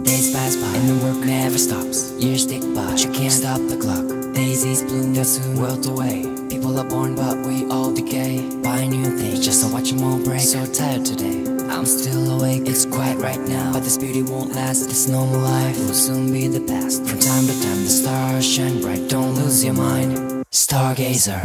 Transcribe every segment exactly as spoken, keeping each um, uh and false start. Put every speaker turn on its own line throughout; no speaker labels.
Days pass by and the work never stops. Years tick by, but you can't stop the clock. Daisies bloom, they'll soon wilt away. People are born but we all decay. Buy new things just to watch them all break. So tired today, I'm still awake. It's quiet right now, but this beauty won't last. This normal life will soon be the past. From time to time the stars shine bright. Don't lose your mind, stargazer.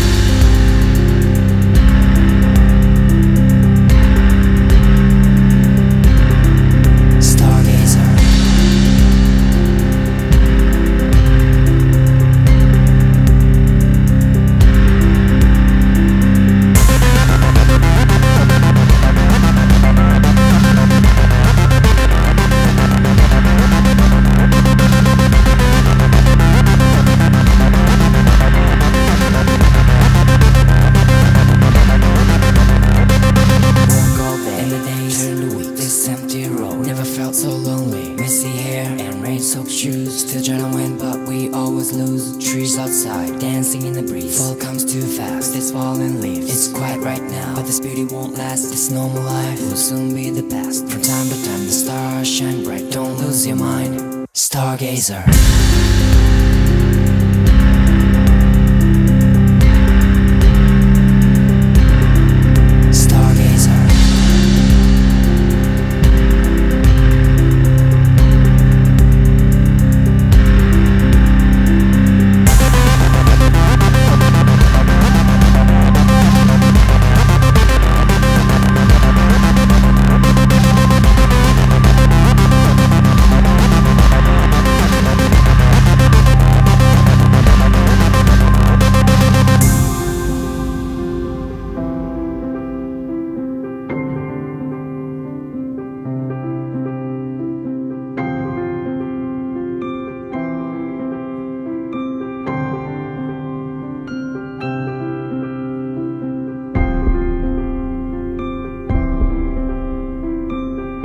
So lonely, messy hair and rain-soaked shoes. Still trying to win, but we always lose. Trees outside, dancing in the breeze. Fall comes too fast, it's falling leaves. It's quiet right now, but this beauty won't last. This normal life will soon be the past. From time to time the stars shine bright. Don't lose your mind, stargazer.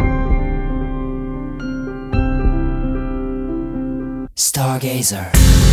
Stargazer.